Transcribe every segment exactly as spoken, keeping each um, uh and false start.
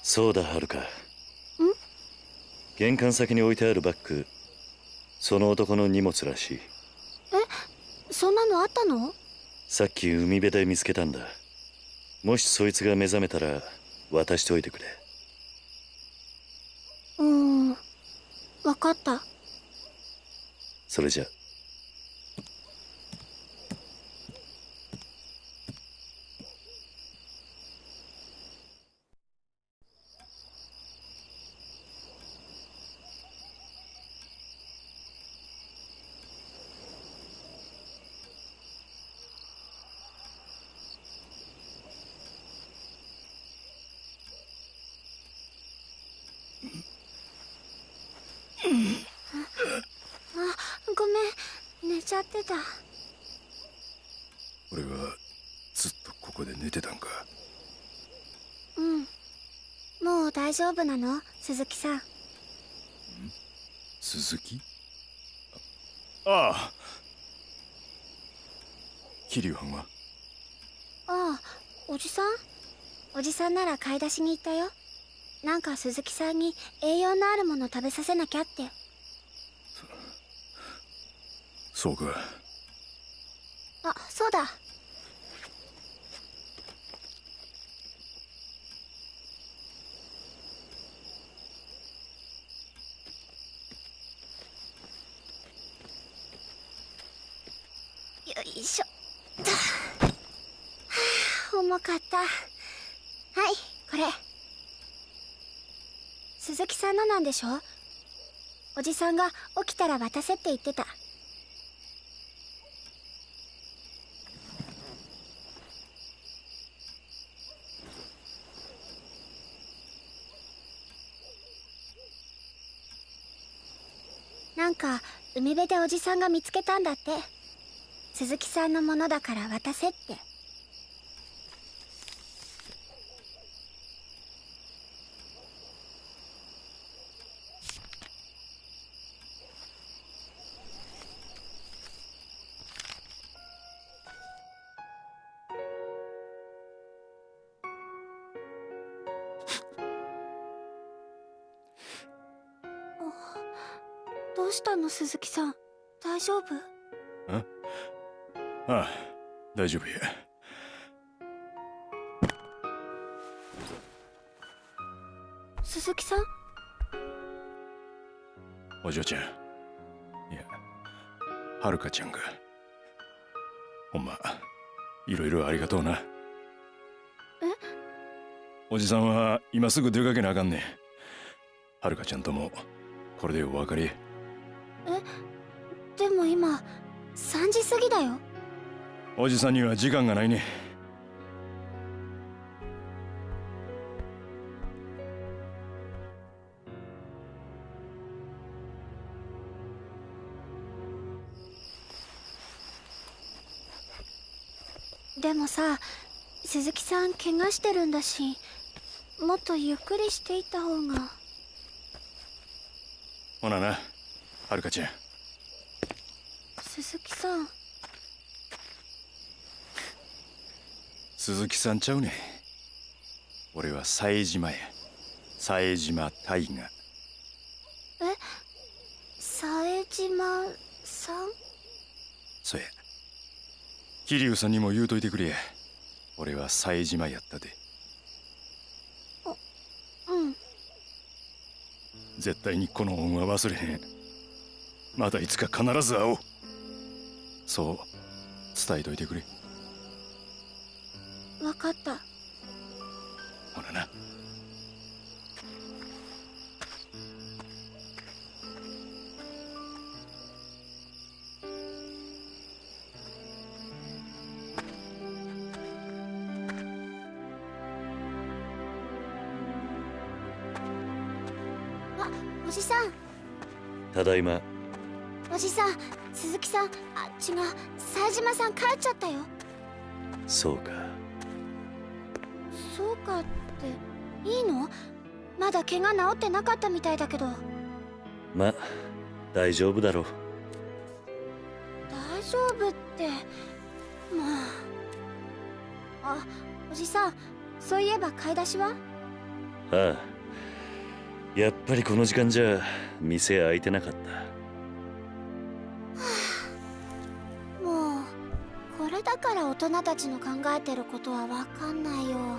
そうだ、はるか。ん？玄関先に置いてあるバッグ、その男の荷物らしい。 え、そんなのあったの？ さっき海辺で見つけたんだ。もしそいつが目覚めたら渡しておいてくれ。 うーん、わかった。 それじゃ。 あ、ごめん、寝ちゃってた。 俺はずっとここで寝てたんか。 うん、もう大丈夫なの、鈴木さん。ん？ 鈴木？ああ。桐生は？ ああ、おじさん？おじさんなら買い出しに行ったよ。なんか鈴木さんに栄養のあるもの食べさせなきゃって。 そうか。 あ、そうだ。よいしょっと。はあ、重かった。はい、これ。鈴木さんのなんでしょ？おじさんが起きたら渡せって言ってた。なんか海辺でおじさんが見つけたんだって。鈴木さんのものだから渡せって。どうしたの、鈴木さん？大丈夫？ あああ、大丈夫や。 鈴木さん？ お嬢ちゃん、いや、はるかちゃんが。ほんまいろいろありがとうな。 え？ おじさんは今すぐ出かけなあかんねん。はるかちゃんともこれでお別れ。 え、でも今さんじ過ぎだよ。 おじさんには時間がないね。 でもさ、鈴木さん怪我してるんだし、もっとゆっくりしていった方が。 ほなな、はるかちゃん。 鈴木さん。 鈴木さんちゃうねん。俺は冴島や。冴島大河。 え？冴島さん？ そや。桐生さんにも言うといてくれや。俺は冴島やったで。 うん。 絶対にこの恩は忘れへん。またいつか必ず会おう。そう伝えといてくれ。 わかった。 ほらな。 あ、おじさん。 ただいま。 おじさん、鈴木さん、あ、違う、冴島さん帰っちゃったよ。 そうか。 そうかっていいの？まだ怪我治ってなかったみたいだけど。 ま、大丈夫だろう。 大丈夫って、まあ。あ、おじさん、そういえば買い出しは？ ああ、やっぱりこの時間じゃ店開いてなかった。 もうこれだから大人たちの考えてることはわかんないよ。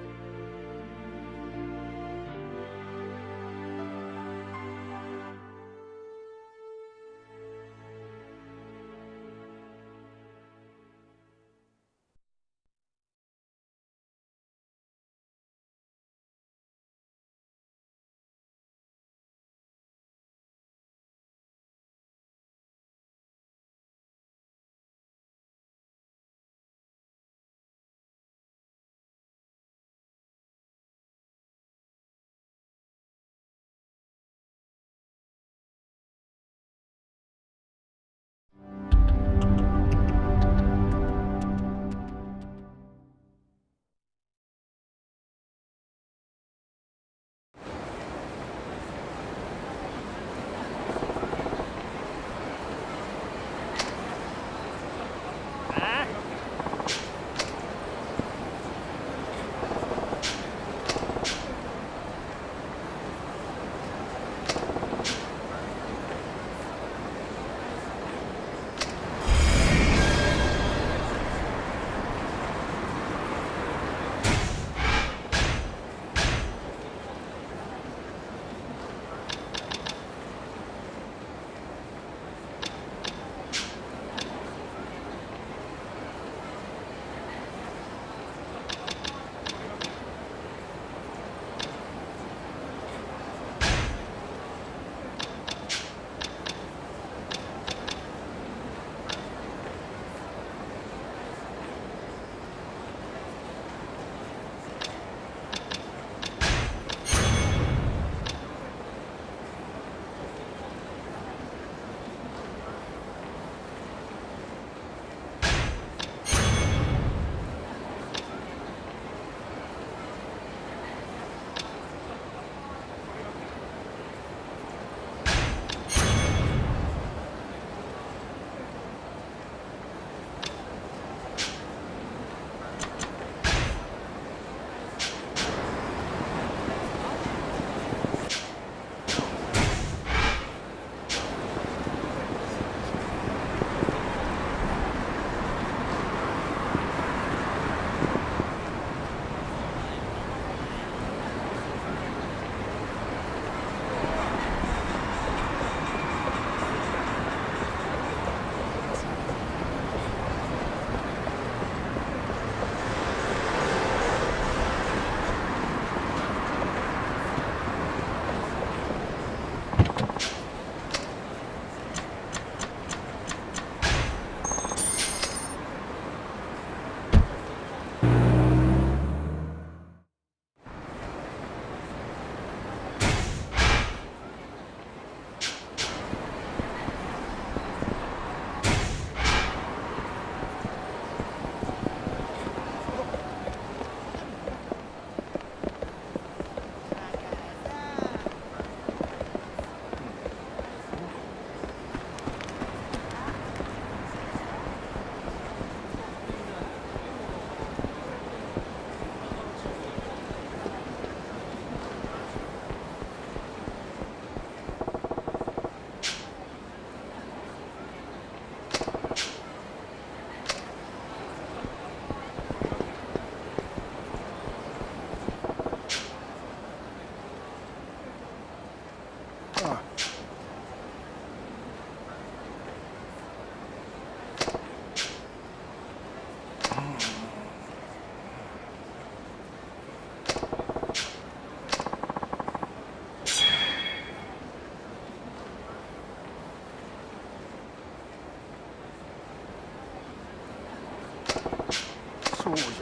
そうじゃ。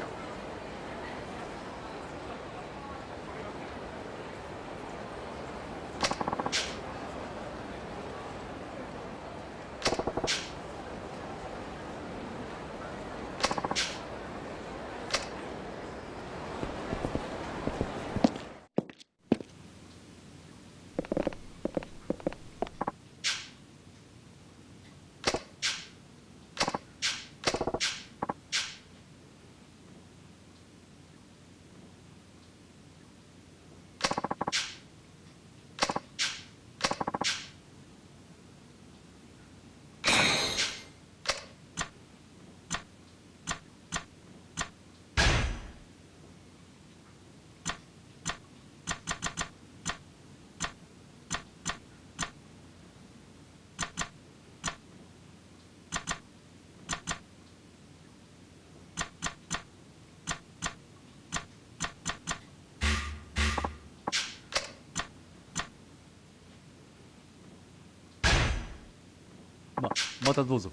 またどうぞ。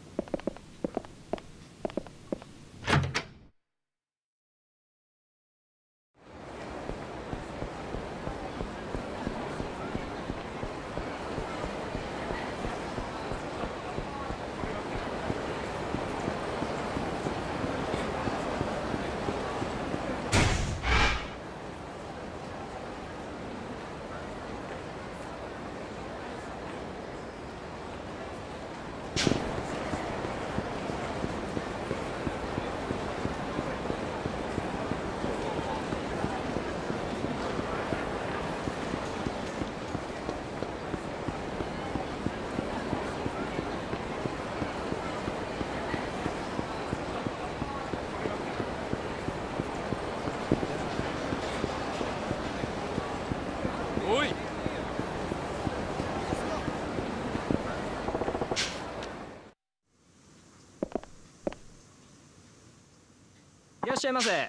おい。いらっしゃいませ。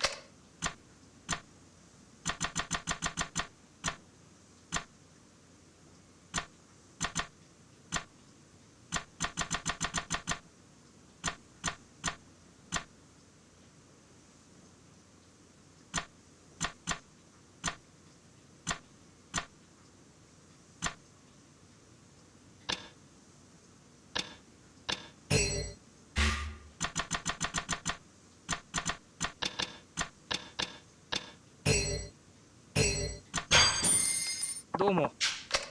どうも。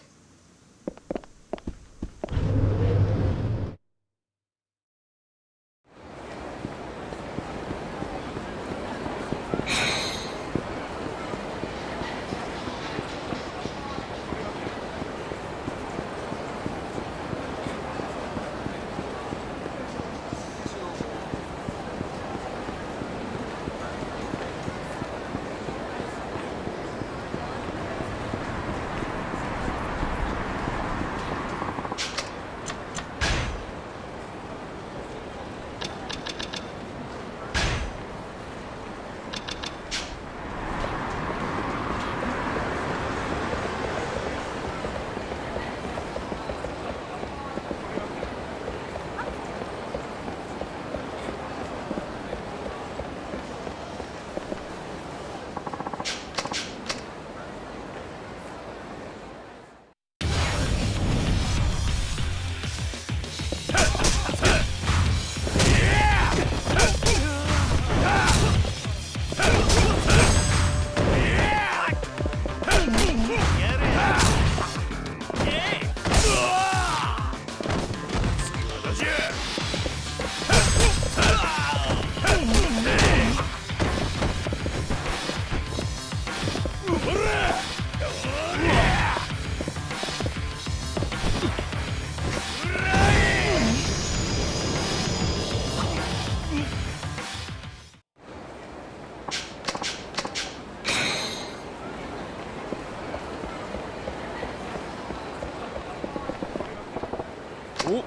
お。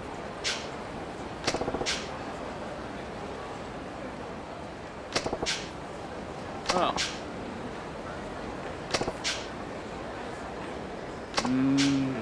ああ。うーん。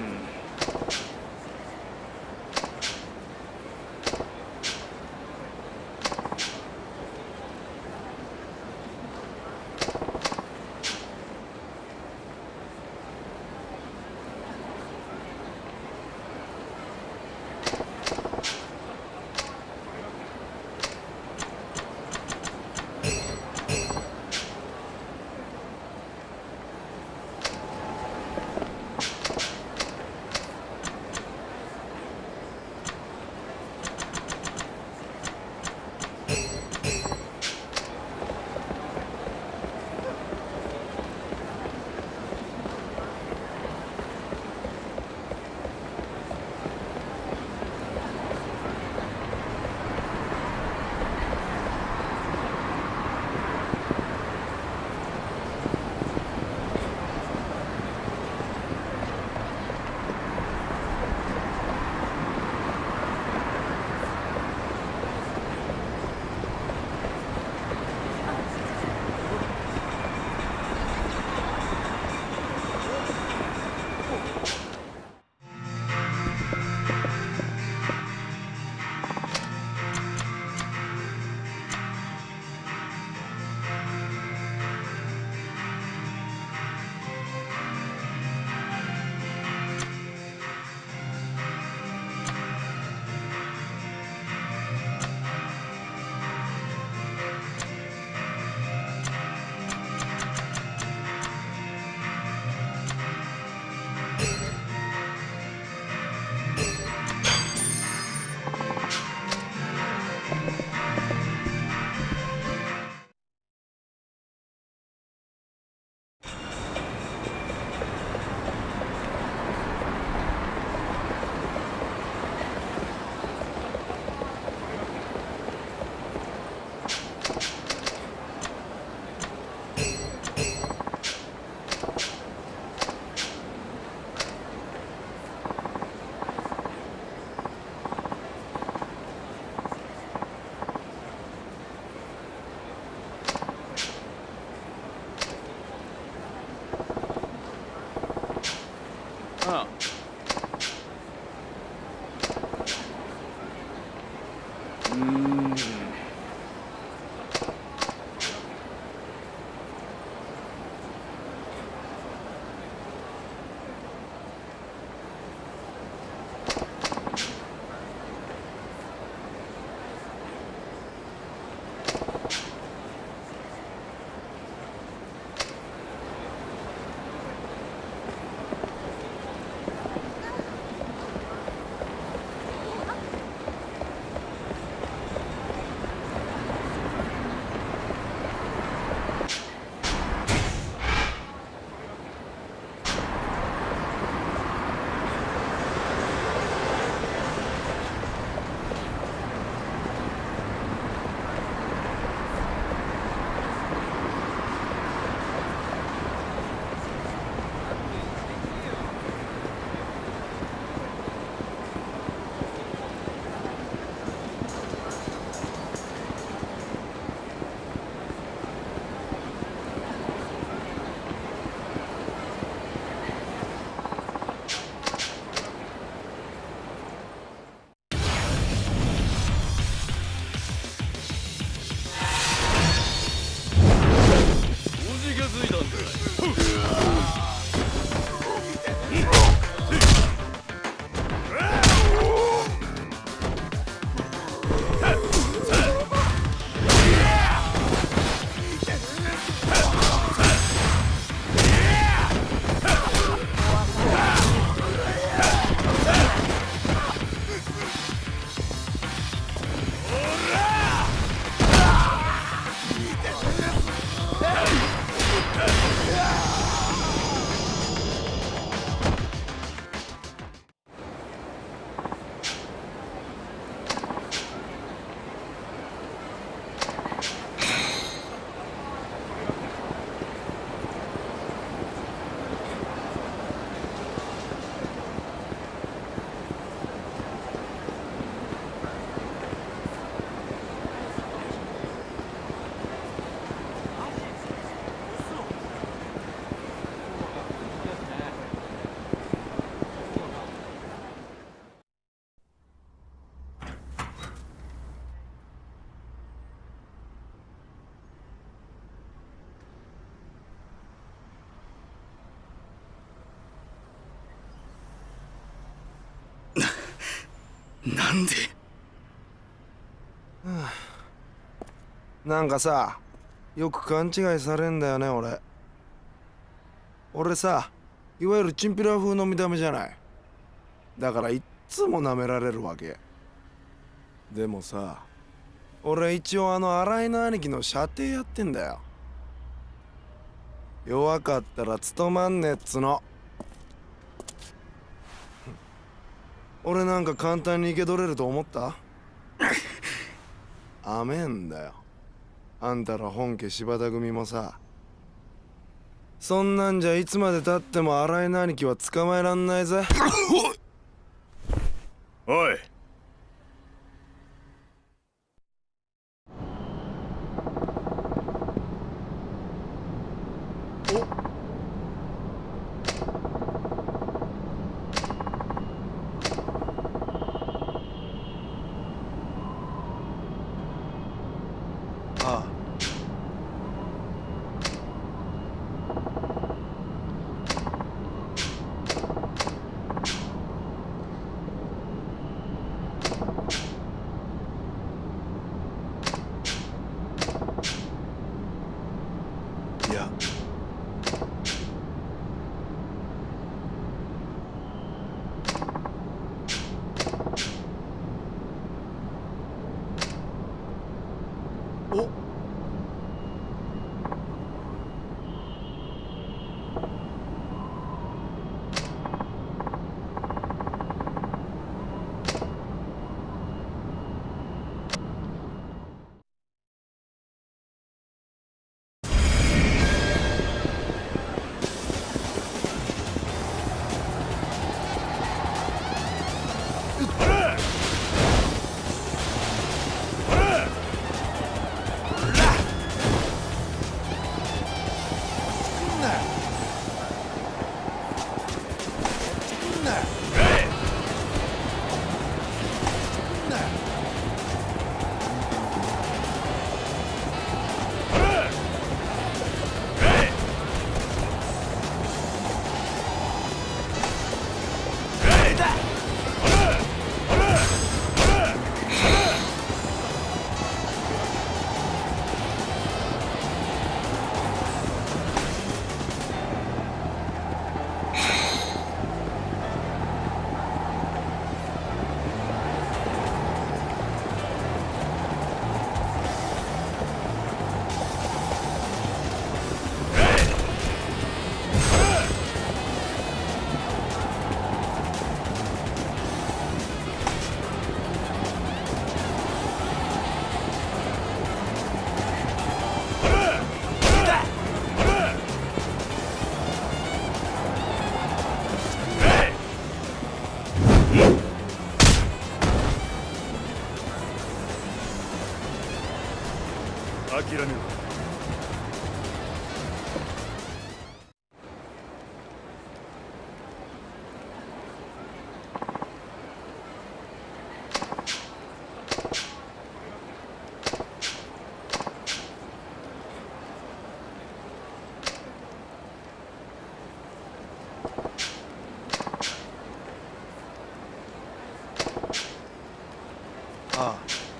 ん。 なんで。 なんかさ、よく勘違いされんだよね俺。俺さ、いわゆるチンピラ風の見た目じゃない。だからいっつも舐められるわけ。でもさ、俺一応あの新井の兄貴の舎弟やってんだよ。弱かったら務まんねえっつの。俺なんか簡単に生け取れると思った？あめんだよ。あんたら本家柴田組もさ、そんなんじゃいつまでたっても新井の兄貴は捕まえらんないぜ。 おい。 ああ。いや。お。 諦めろ。 ああ。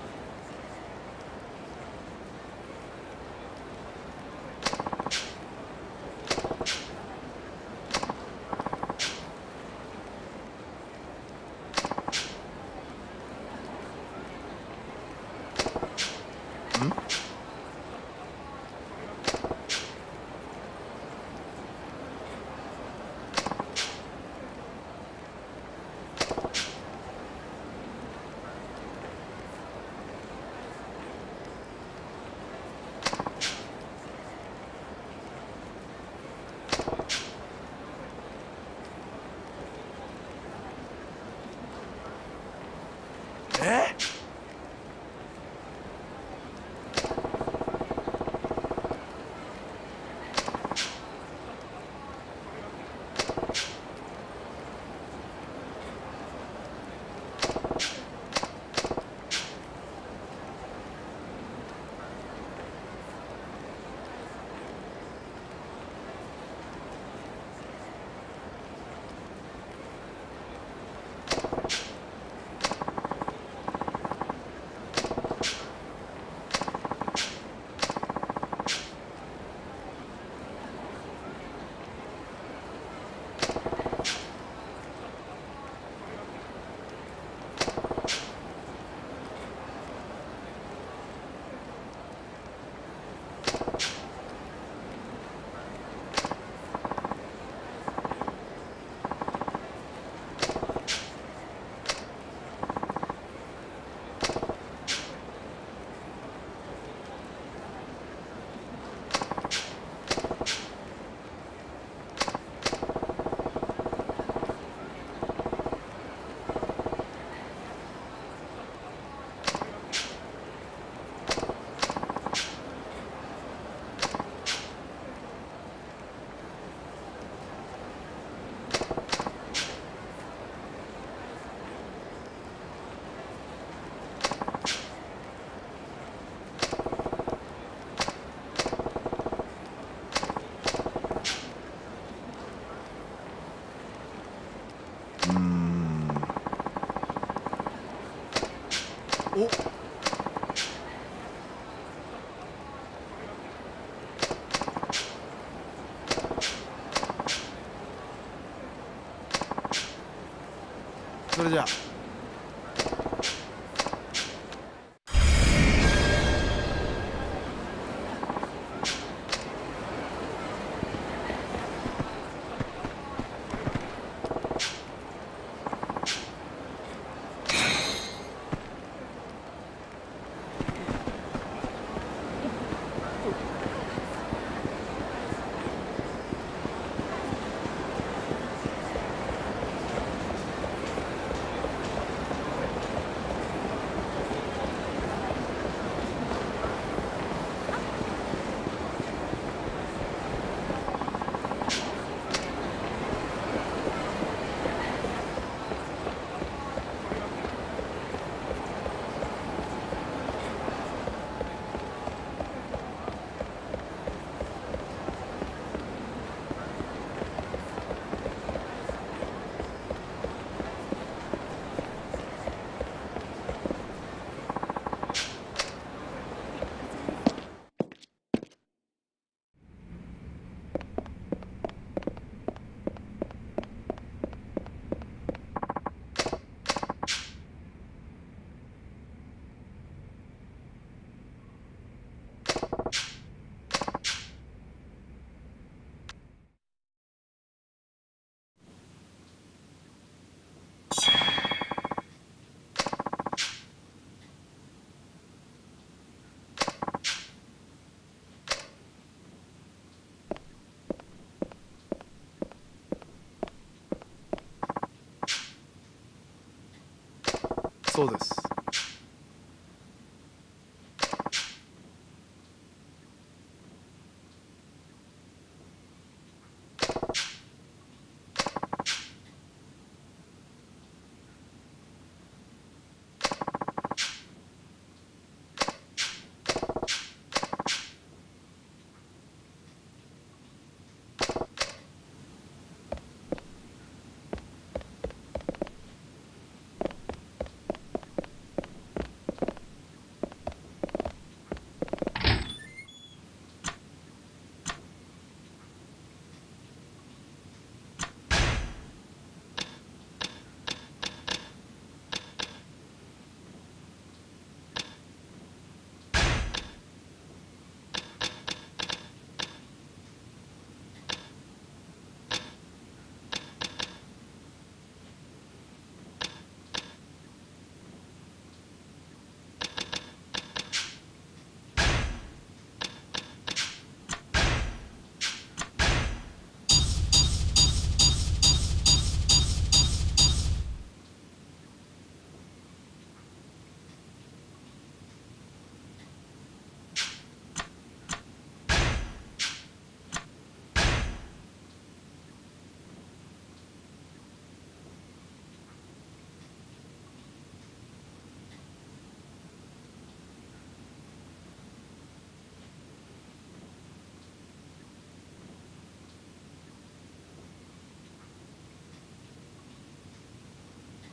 え？お。それじゃあ。そうです。